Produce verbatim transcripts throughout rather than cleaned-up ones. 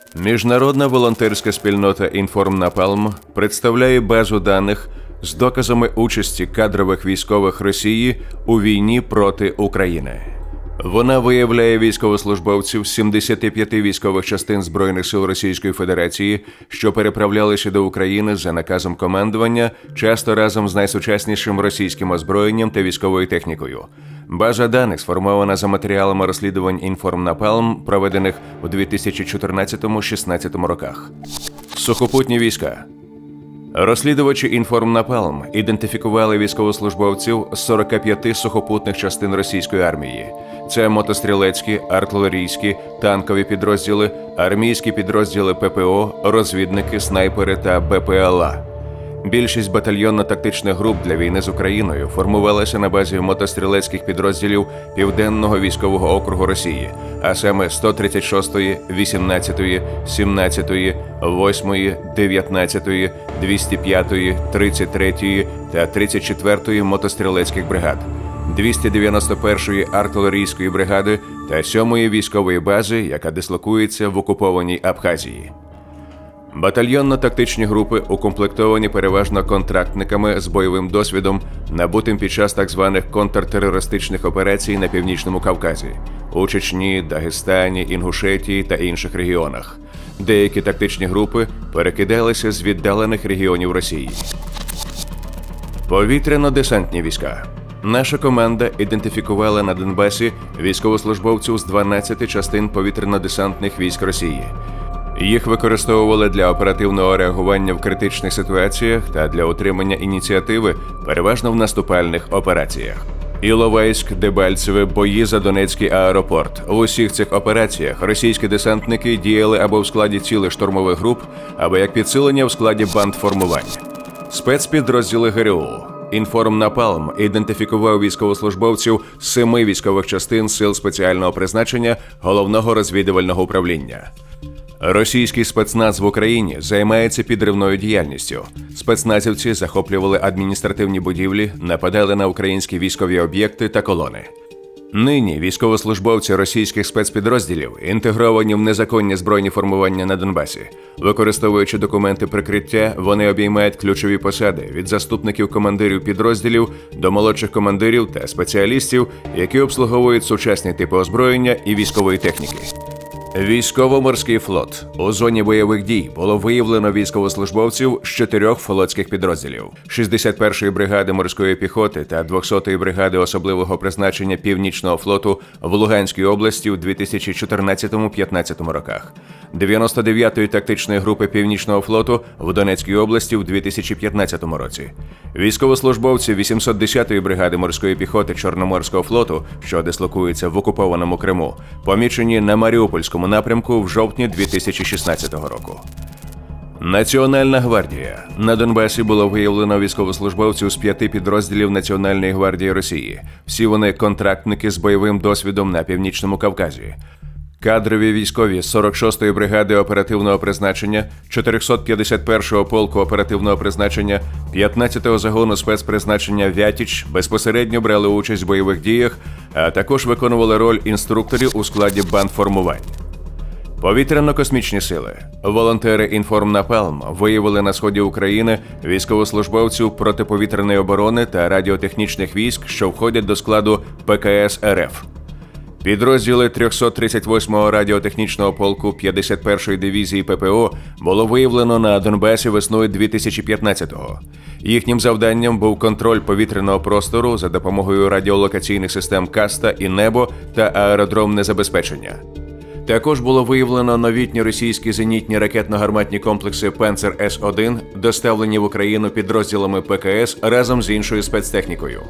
Міжнародна волонтерська спільнота «Інформнапалм» представляє базу даних з доказами участі кадрових військових Росії у війні проти України. Вона виявляє військовослужбовців сімдесяти п'яти військових частин Збройних сил Російської Федерації, що переправлялися до України за наказом командування, часто разом з найсучаснішим російським озброєнням та військовою технікою. База даних сформована за матеріалами розслідувань «Інформнапалм», проведених у дві тисячі чотирнадцятому-шістнадцятому роках. Сухопутні війська. Розслідувачі «Інформнапалм» ідентифікували військовослужбовців з сорока п'яти сухопутних частин російської армії. Це мотострілецькі, артилерійські, танкові підрозділи, армійські підрозділи ППО, розвідники, снайпери та БПЛА. Більшість батальйонно-тактичних груп для війни з Україною формувалася на базі мотострілецьких підрозділів Південного військового округу Росії, а саме сто тридцять шостої, вісімнадцятої, сімнадцятої, восьмої, дев'ятнадцятої, двісті п'ятої, тридцять третьої та тридцять четвертої мотострілецьких бригад, двісті дев'яносто першої артилерійської бригади та сьомої військової бази, яка дислокується в окупованій Абхазії. Батальйонно-тактичні групи укомплектовані переважно контрактниками з бойовим досвідом, набутим під час так званих контртерористичних операцій на Північному Кавказі, у Чечні, Дагестані, Інгушетії та інших регіонах. Деякі тактичні групи перекидалися з віддалених регіонів Росії. Повітряно-десантні війська. Наша команда ідентифікувала на Донбасі військовослужбовців з дванадцяти частин повітряно-десантних військ Росії. Їх використовували для оперативного реагування в критичних ситуаціях та для утримання ініціативи, переважно в наступальних операціях. Іловайськ, Дебальцеве, бої за Донецький аеропорт. В усіх цих операціях російські десантники діяли або в складі цілих штурмових груп, або як підсилення в складі бандформувань. Спецпідрозділи ГРУ. «Інформнапалм» ідентифікував військовослужбовців з семи військових частин Сил спеціального призначення Головного розвідувального управління. Російський спецназ в Україні займається підривною діяльністю. Спецназівці захоплювали адміністративні будівлі, нападали на українські військові об'єкти та колони. Нині військовослужбовці російських спецпідрозділів інтегровані в незаконні збройні формування на Донбасі. Використовуючи документи прикриття, вони обіймають ключові посади від заступників командирів підрозділів до молодших командирів та спеціалістів, які обслуговують сучасні типи озброєння і військової техніки. Військово-морський флот. У зоні бойових дій було виявлено військовослужбовців з чотирьох флотських підрозділів – шістдесят першої бригади морської піхоти та двохсотої бригади особливого призначення Північного флоту в Луганській області у дві тисячі чотирнадцятому-п'ятнадцятому роках, дев'яносто дев'ятої тактичної групи Північного флоту в Донецькій області у дві тисячі п'ятнадцятому році. Військовослужбовці вісімсот десятої бригади морської піхоти Чорноморського флоту, що дислокується в окупованому Криму, помічені на Маріупольському напрямку в жовтні дві тисячі шістнадцятого року. Національна гвардія. На Донбасі було виявлено військовослужбовців з п'яти підрозділів Національної гвардії Росії. Всі вони контрактники з бойовим досвідом на Північному Кавказі. Кадрові військові з сорок шостої бригади оперативного призначення, чотирьохсот п'ятдесят першого полку оперативного призначення, п'ятнадцятого загону спецпризначення «Вятіч» безпосередньо брали участь в бойових діях, а також виконували роль інструкторів у складі бандформувань. Повітряно-космічні сили. Волонтери «Інформнапалм» виявили на сході України військовослужбовців протиповітряної оборони та радіотехнічних військ, що входять до складу ПКС РФ. Підрозділи трьохсот тридцять восьмого радіотехнічного полку п'ятдесят першої дивізії ППО було виявлено на Донбасі весною дві тисячі п'ятнадцятого. Їхнім завданням був контроль повітряного простору за допомогою радіолокаційних систем «Каста» і «Небо» та аеродромне забезпечення. Також було виявлено новітні російські зенітні ракетно-гарматні комплекси «Панцер С один», доставлені в Україну підрозділами ПКС разом з іншою спецтехнікою.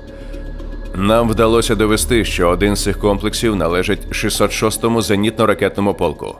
Нам вдалося довести, що один з цих комплексів належить шістсот шостому зенітно-ракетному полку.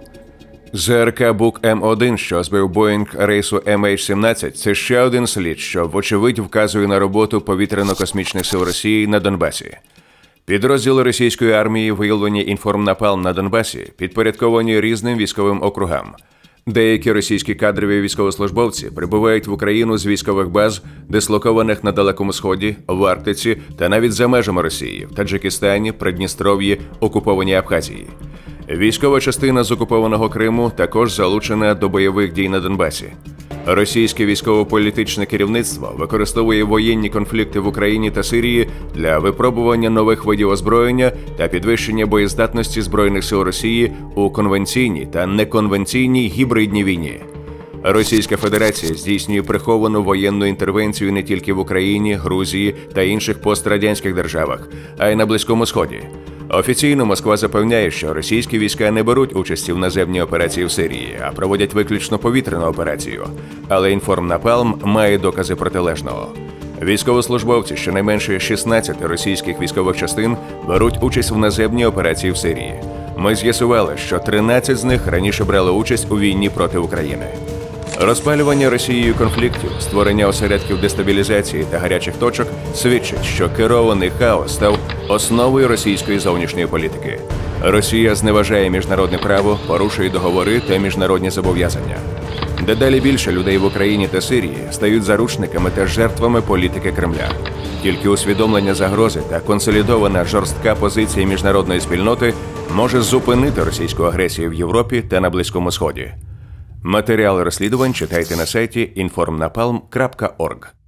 ЗРК Бук М один, що збив Боїнг рейсу Ем Ейч сімнадцять, це ще один слід, що вочевидь вказує на роботу повітряно-космічних сил Росії на Донбасі. Підрозділи російської армії, виявлені «Інформнапалм» на Донбасі, підпорядковані різним військовим округам. Деякі російські кадрові військовослужбовці прибувають в Україну з військових баз, дислокованих на Далекому Сході, в Арктиці та навіть за межами Росії, в Таджикистані, Придністров'ї, окупованій Абхазії. Військова частина з окупованого Криму також залучена до бойових дій на Донбасі. Російське військово-політичне керівництво використовує воєнні конфлікти в Україні та Сирії для випробування нових видів озброєння та підвищення боєздатності Збройних сил Росії у конвенційній та неконвенційній гібридній війні. Російська Федерація здійснює приховану воєнну інтервенцію не тільки в Україні, Грузії та інших пострадянських державах, а й на Близькому Сході. Офіційно Москва запевняє, що російські війська не беруть участі в наземній операції в Сирії, а проводять виключно повітряну операцію. Але Інформнапалм має докази протилежного. Військовослужбовці щонайменше шістнадцяти російських військових частин беруть участь в наземній операції в Сирії. Ми з'ясували, що тринадцять з них раніше брали участь у війні проти України. Розпалювання Росією конфліктів, створення осередків дестабілізації та гарячих точок свідчить, що керований хаос став основою російської зовнішньої політики. Росія зневажає міжнародне право, порушує договори та міжнародні зобов'язання. Дедалі більше людей в Україні та Сирії стають заручниками та жертвами політики Кремля. Тільки усвідомлення загрози та консолідована жорстка позиція міжнародної спільноти може зупинити російську агресію в Європі та на Близькому Сході. Матеріали розслідувань читайте на сайті інформнапалм крапка орг.